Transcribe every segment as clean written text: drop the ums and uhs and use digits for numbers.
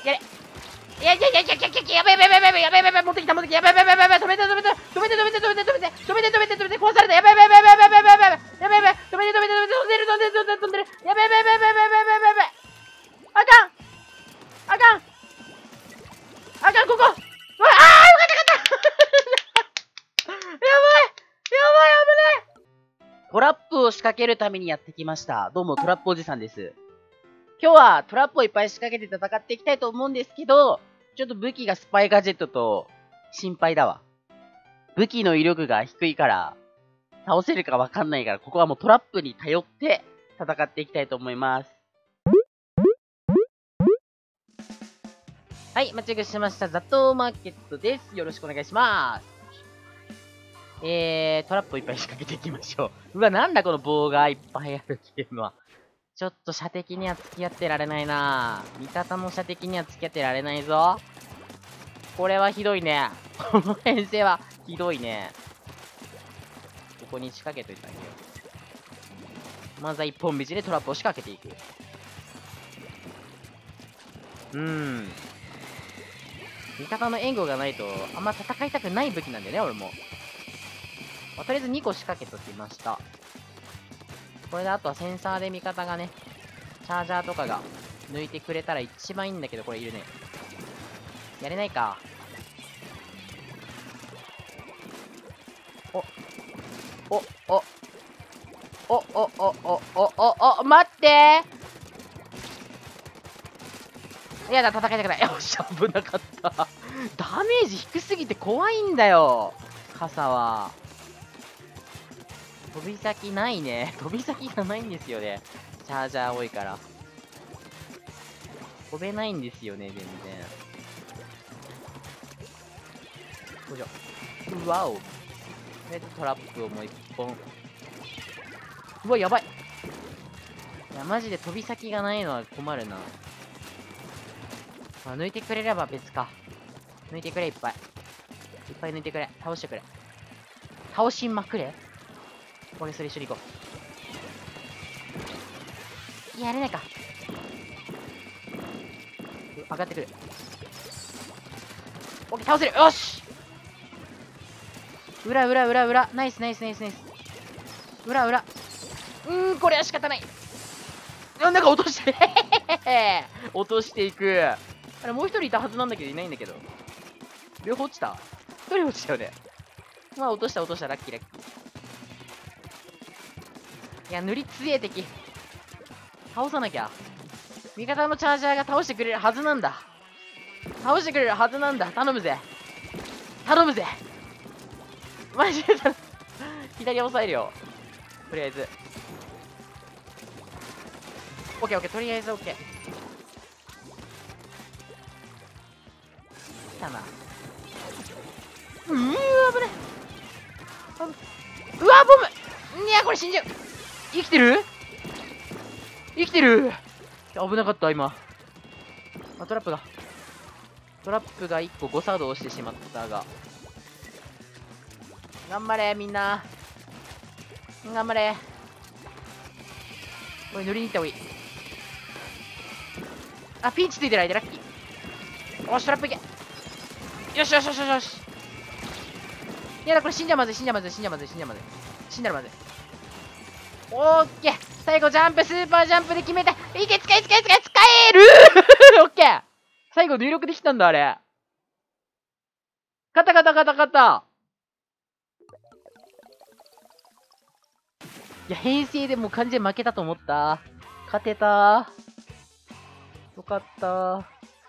やれ。いやいやいやいやいやいや、やべやべやべやべやべやべ、持ってきた持ってきた、やべやべやべやべ、止めて止めて止めて止めて止めて止めて止めて止めて止めて壊された、やべやべやべやべやべやべやべやべやべやべ、止めて止めて止めて飛んでる飛んでる飛んでる飛んでる、やべやべやべやべやべやべやべやべ、あかんあかんあかん、ここ、うわあ、よかったよかったやばいやばい、危ねえ。トラップを仕掛けるためにやってきました。どうもトラップおじさんです。今日はトラップをいっぱい仕掛けて戦っていきたいと思うんですけど、ちょっと武器がスパイガジェットと心配だわ。武器の威力が低いから、倒せるかわかんないから、ここはもうトラップに頼って戦っていきたいと思います。はい、間違いしました。ザトウマーケットです。よろしくお願いします。トラップをいっぱい仕掛けていきましょう。うわ、なんだこの棒がいっぱいあるゲームは。ちょっと射的には付き合ってられないな。味方の射的には付き合ってられないぞ。これはひどいね。この編成はひどいね。ここに仕掛けといてあげよう。まずは一本道でトラップを仕掛けていく。味方の援護がないとあんま戦いたくない武器なんだよね、俺も。まあ、とりあえず2個仕掛けときました。これであとはセンサーで味方がね、チャージャーとかが抜いてくれたら一番いいんだけど、これいるね。やれないか。お、お、お、お、お、お、お、お、お、待ってー。やだ、戦いたくない。よし、危なかった。ダメージ低すぎて怖いんだよ。傘は。飛び先ないね。飛び先がないんですよね。チャージャー多いから。飛べないんですよね、全然。よいしょ。うわお。とりあえずトラップをもう一本。うわ、やばい。いや、マジで飛び先がないのは困るな。まあ、抜いてくれれば別か。抜いてくれ、いっぱい。いっぱい抜いてくれ。倒してくれ。倒しまくれ。俺、それ一緒に行こう。やれないか。上がってくる。オッケー、倒せる。よし。裏、裏、裏、裏。ナイス、ナイス、ナイス、ナイス。裏、裏。これは仕方ない。なんか落として落としていく。あれ、もう一人いたはずなんだけど、いないんだけど。両方落ちた？一人落ちたよね。まあ、落とした、落とした。ラッキー、ラッキー。いや、塗り強え敵。倒さなきゃ。味方のチャージャーが倒してくれるはずなんだ。倒してくれるはずなんだ。頼むぜ。頼むぜ。マジで左押さえるよ。とりあえず。オッケーオッケー。とりあえずオッケー。来たな。危ね。うわ、ボム。いや、これ死んじゃう。生きてる？生きてる。危なかった、今。あ、トラップが1個誤作動してしまったが。頑張れ、みんな。頑張れ。これ塗りに行った方がいい。あ、ピンチついてる間、ラッキー。おし、トラップいけ。よしよしよしよし。いやだ、これ死んじゃまずい、死んじゃまずい、死んじゃまずい、死んじゃまずい。死んだらまずい。オッケー。最後、ジャンプ、スーパージャンプで決めた。いけ、使えるオッケー。最後、入力できたんだ、あれ。勝ったいや、編成でもう完全に負けたと思った。勝てた。よかった。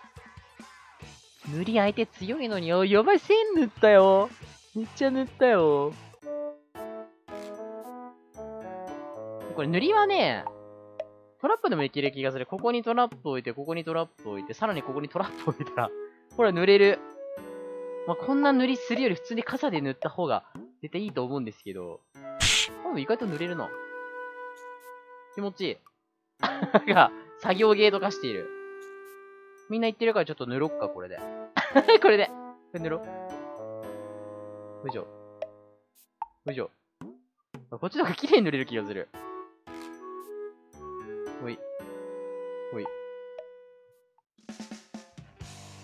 塗り相手強いのによ。やばい、線塗ったよ。めっちゃ塗ったよ。これ塗りはね、トラップでもいける気がする。ここにトラップ置いて、ここにトラップ置いて、さらにここにトラップ置いたら、ほら塗れる。まあ、こんな塗りするより普通に傘で塗った方が絶対いいと思うんですけど。意外と塗れるな。気持ちいい。なんか、作業ゲート化している。みんな言ってるからちょっと塗ろっか、これで。これで。これ塗ろう。よいしょ。よいしょ。こっちの方が綺麗に塗れる気がする。ほい。ほい。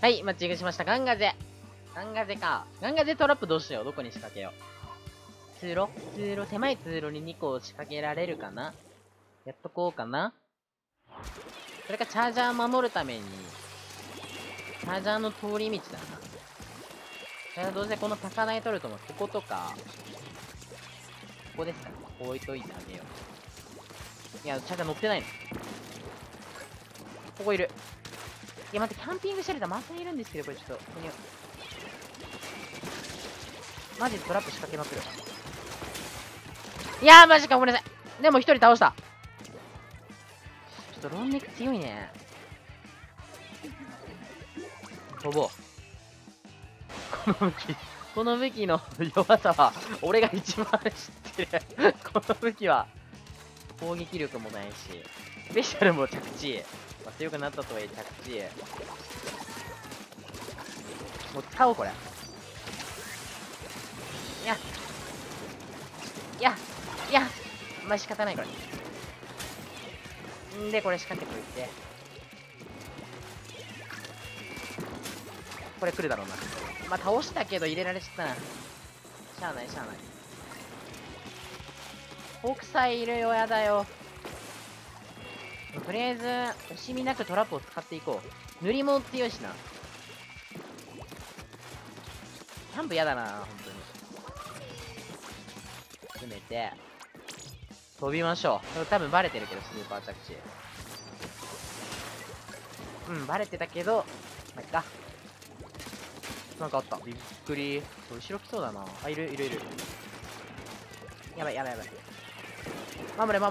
はい、マッチングしました。ガンガゼ。ガンガゼか。ガンガゼトラップどうしよう。どこに仕掛けよう。通路、狭い通路に2個仕掛けられるかな。やっとこうかな。それかチャージャー守るために、チャージャーの通り道だな。どうせこの高台取るとも、こことか、ここですから、ここ置いといてあげよう。いや、チャージャー乗ってないの。ここいる。いや、待って、キャンピングシェルターまたいるんですけど、これちょっと、ここに。マジでトラップ仕掛けまくる。いやー、マジか、ごめんなさい。でも一人倒した。ちょっとロンネク強いね。飛ぼう。この武器の弱さは、俺が一番知ってる。この武器は、攻撃力もないし、スペシャルも着地。まあ、強くなったとはいえ着地。もう使おう、これ。いや、まあ、仕方ないこれ。んで、これ仕掛けといて。これ来るだろうな。まあ、倒したけど入れられちゃったな。しゃあない。北斎いるよ、やだよ。とりあえず、惜しみなくトラップを使っていこう。塗りも強いしな。キャンプやだな、本当に。詰めて、飛びましょう。多分バレてるけど、スーパー着地。うん、バレてたけど、まあ、いっか。なんかあった。びっくり。後ろ来そうだな。あ、いる。やばい。守れ。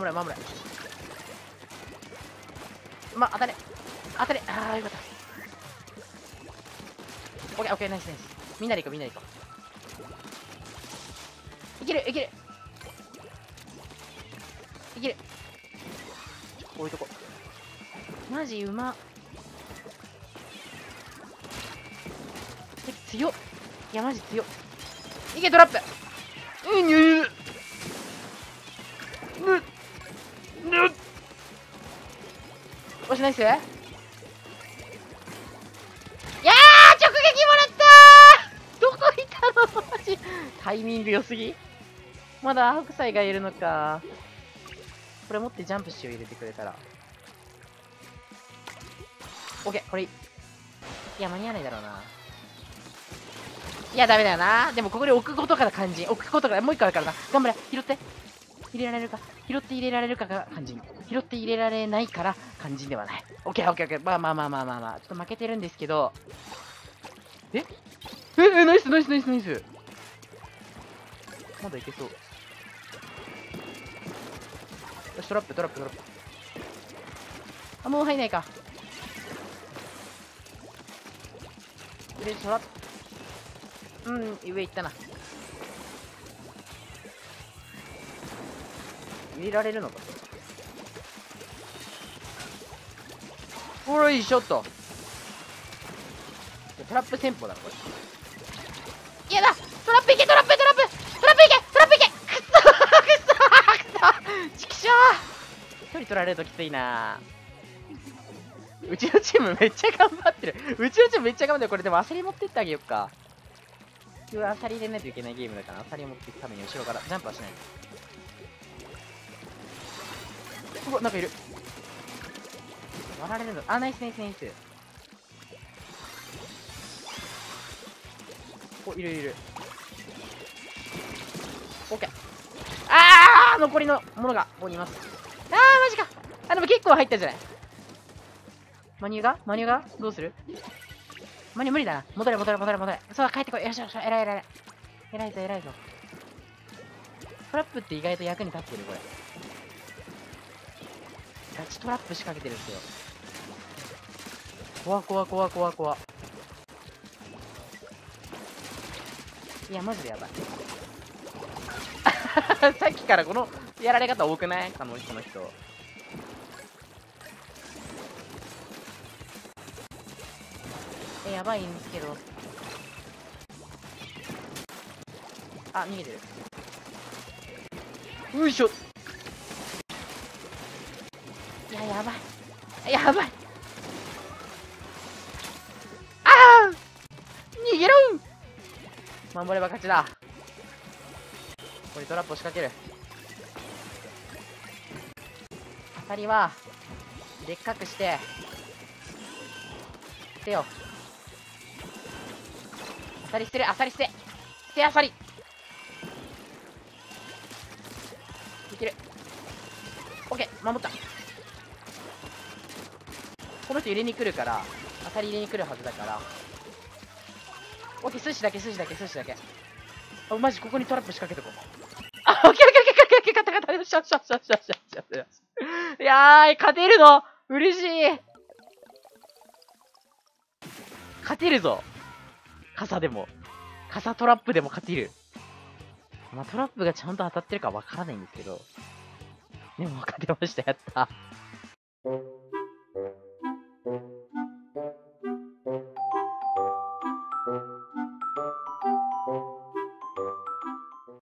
当たれ。あー、よかった。オッケー、ナイス。みんなで行こう。いける。置いとこう。マジうま。強っ。いや、マジ強っ。いけ、トラップ。おし、ナイス。いやー、直撃もらったー。どこいたのマジ。タイミング良すぎ。まだ白菜がいるのか。これ持ってジャンプしを入れてくれたら。オッケー、これいい。いや、間に合わないだろうな。いや、ダメだよな。でも、ここで置くことから肝心。置くことから、もう一個あるからな。頑張れ。拾って。入れられるか。拾って入れられるかが肝心。拾って入れられないから肝心ではない。オッケー。まあ。ちょっと負けてるんですけど。ナイス。まだいけそう。よし、トラップ。あ、もう入んないか。で、トラップ。上行ったな。入れられるのか。ほら、いいショット。トラップ戦法だな、これ。いやだ、トラップいけ。くっそちくしょう。距離取られるときついな。うちのチームめっちゃ頑張ってる。これでもアサリ持ってってあげよっか。今日アサリ入れないといけないゲームだから、アサリ持っていくために後ろからジャンプはしない。うわ、なんかいる。割られるの。あ、ナイス。お、いる。オッケー。残りのものがここにいます。マジか。でも結構入ったんじゃない。マニューがどうする。マニュー無理だな。戻れ。そう、帰ってこい。よし。偉いぞ。トラップって意外と役に立ってる、これ。ガチトラップ仕掛けてるんですよ。怖。いや、マジでやばい。さっきからこのやられ方多くない？この人。やばいんですけど。あ、逃げてる。よいしょ。いや、やばい。 守れば勝ちだ。ここにトラップを仕掛ける。アサリは、でっかくして、捨てよう。アサリ捨てる、アサリ捨て。捨てアサリ。いける。オッケー、守った。この人入れに来るから、アサリ入れに来るはずだから。オッケー、寿司だけ、寿司だけ、寿司だけ。あ、マジ、ここにトラップ仕掛けとこう。あ、オッケー、オッケー、オッケー、オッケー、勝った、勝った、よしよしよしよしよしよしよしよし。いやー、勝てるの嬉しい。勝てるぞ。傘でも。傘トラップでも勝てる。まあ、トラップがちゃんと当たってるかわからないんですけど。でも勝てました、やった。